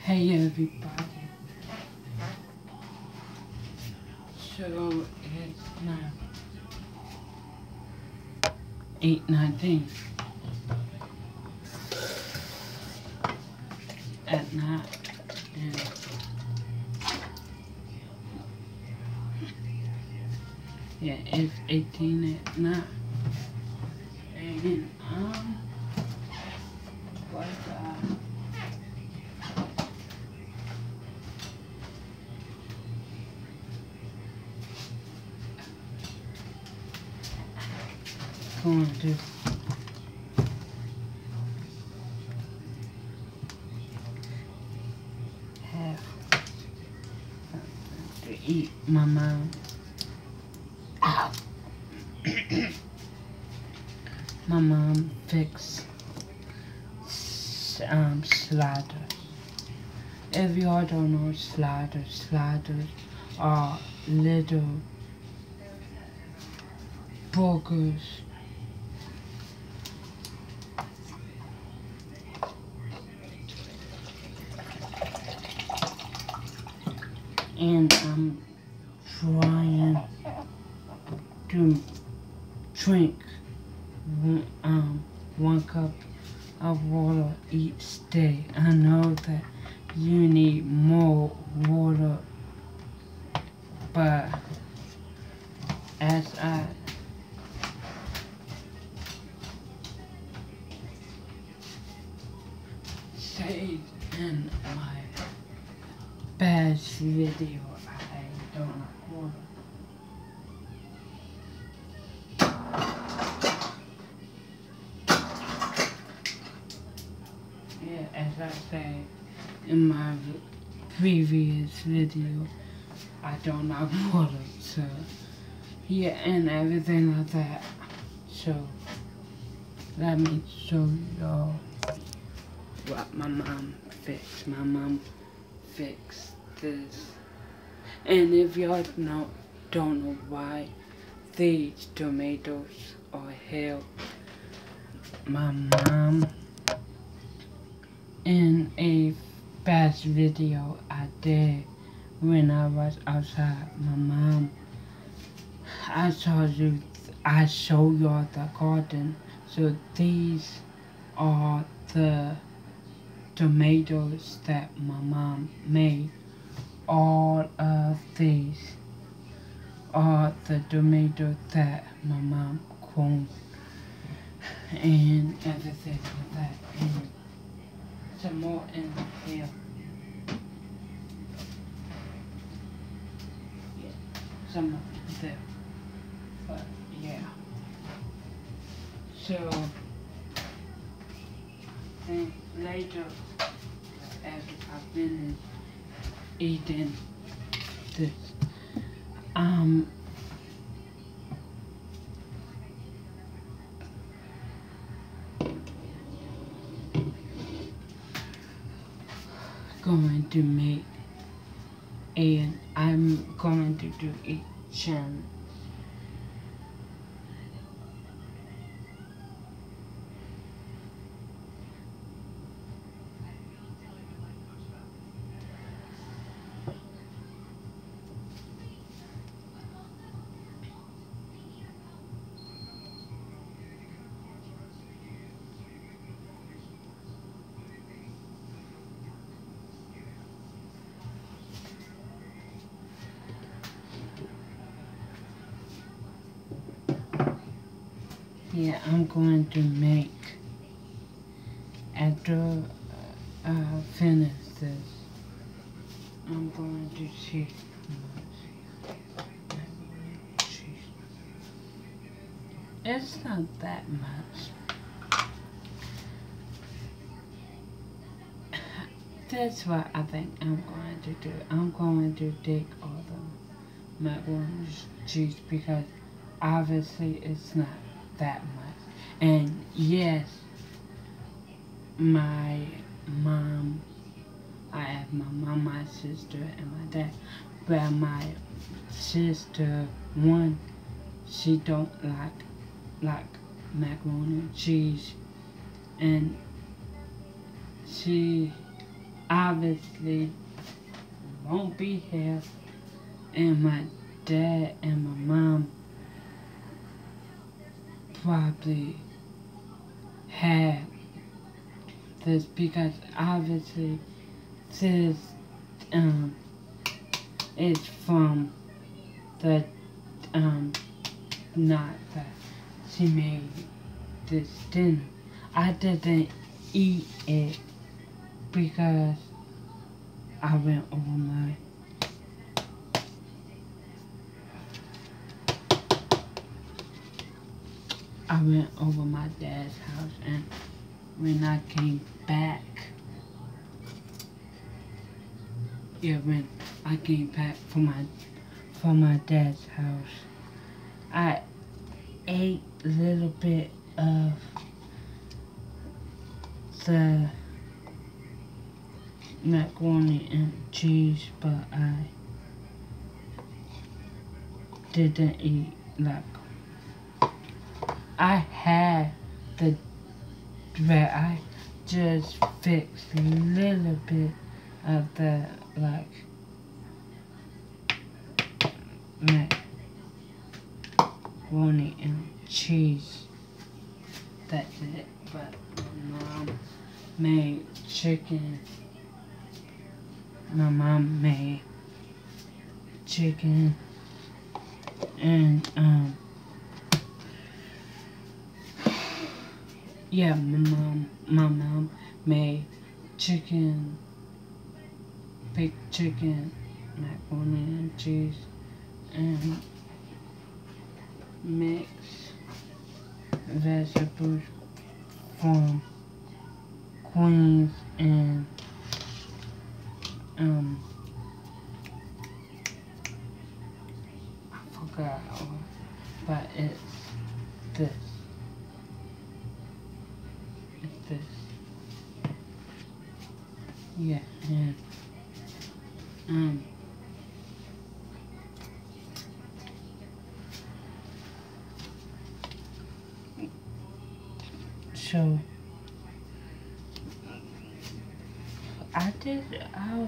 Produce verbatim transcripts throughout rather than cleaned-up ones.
Hey everybody, so it's now eight nineteen at night, and yeah, it's eighteen at night, and um, what uh, going to have something to eat. My mom, ow. My mom fixed um sliders. If y'all don't know sliders, sliders are little burgers. And I'm trying to drink one, um, one cup of water each day. I know that you need more water, but as I said in my past video, I don't like water. Yeah, as I said in my previous video, I don't like water, so yeah, and everything like that. So let me show y'all what my mom fixed. My mom fixed this, and if y'all know, don't know why these tomatoes are here, my mom, in a past video I did when I was outside, my mom, I saw you, I show y'all the garden. So these are the tomatoes that my mom made. All of these are the tomatoes that my mom grown, and everything like that. And some more in here. Yeah, some more there. But yeah. So then later, after I finish eating this, um going to make, and I'm going to do a challenge. Yeah, I'm going to make, after I uh, finish this, I'm going to see it's not that much. That's what I think I'm going to do. I'm going to take all the macaroni and cheese because obviously it's not that much. And yes, my mom, I have my mom, my sister, and my dad. But my sister, one, she don't like like macaroni and cheese, and she obviously won't be here, and my dad and my mom probably had this because obviously this um is from the um not that she made this dinner. I didn't eat it because I went over my I went over my dad's house, and when I came back, yeah, when I came back from my from my dad's house, I ate a little bit of the macaroni and cheese, but I didn't eat like I had the bread. I just fixed a little bit of the like macaroni and cheese. That's it. But my mom made chicken. My mom made chicken and um yeah, my mom my mom made chicken, baked chicken, macaroni and cheese, and mixed vegetables from Queens and um I forgot, but it's this. It's this. Yeah, and um so I did I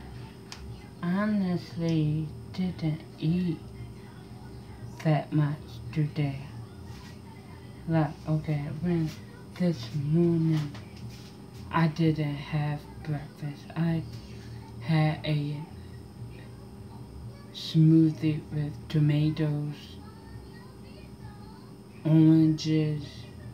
honestly didn't eat that much today. Like, okay, when this morning I didn't have breakfast. I had a smoothie with tomatoes, oranges,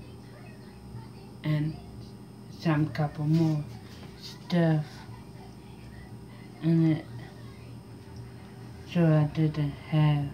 and some couple more stuff in it. So I didn't have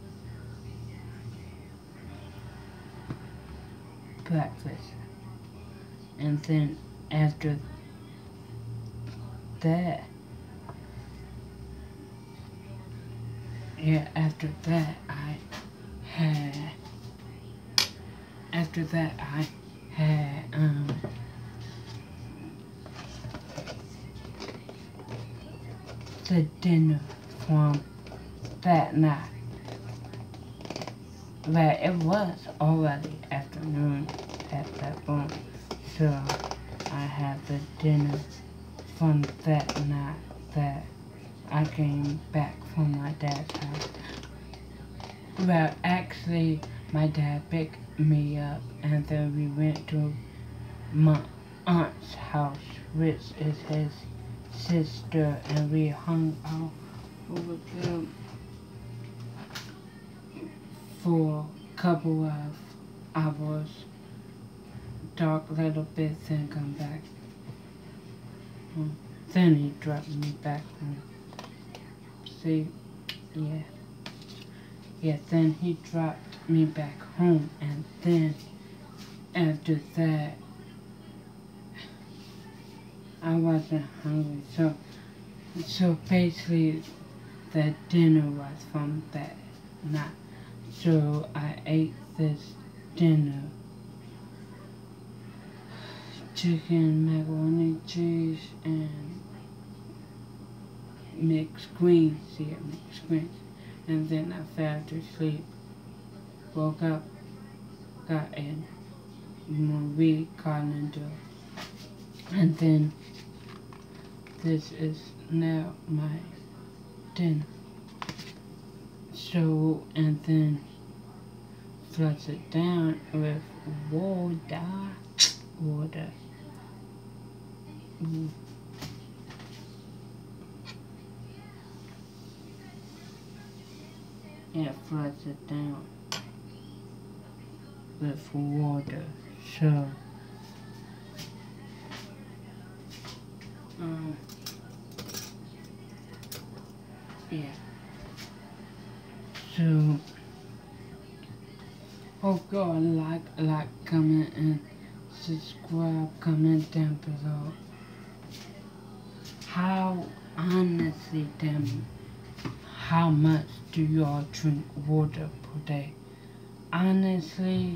breakfast. And then after that, yeah, after that I had, after that I had, um, the dinner from that night. But it was already afternoon at that point, so I had the dinner from that night that I came back from my dad's house. Well, actually, my dad picked me up, and then we went to my aunt's house, which is his sister, and we hung out over there for a couple of hours, talk a little bit, then come back. Then he dropped me back home. See, yeah. Yeah, then he dropped me back home, and then after that, I wasn't hungry. So, so basically, the dinner was from that night. So I ate this dinner, chicken, macaroni, cheese, and mixed greens. Yeah, mixed greens. And then I fell to sleep. Woke up, got a Marie calendar, and then this is now my dinner. So, and then flush it down with water. Water. Mm. Yeah, flush it down with water. So, um, yeah. So, oh God, like, like, comment, and subscribe, comment down below. How, honestly, tell me, how much do y'all drink water per day? Honestly,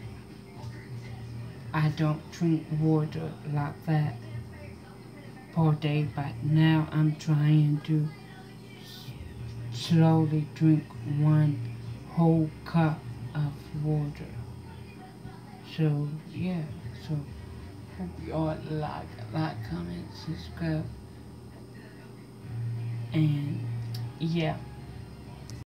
I don't drink water like that per day, but now I'm trying to slowly drink one whole cup of water. So, yeah, so hope y'all like, like, comment, subscribe, and yeah.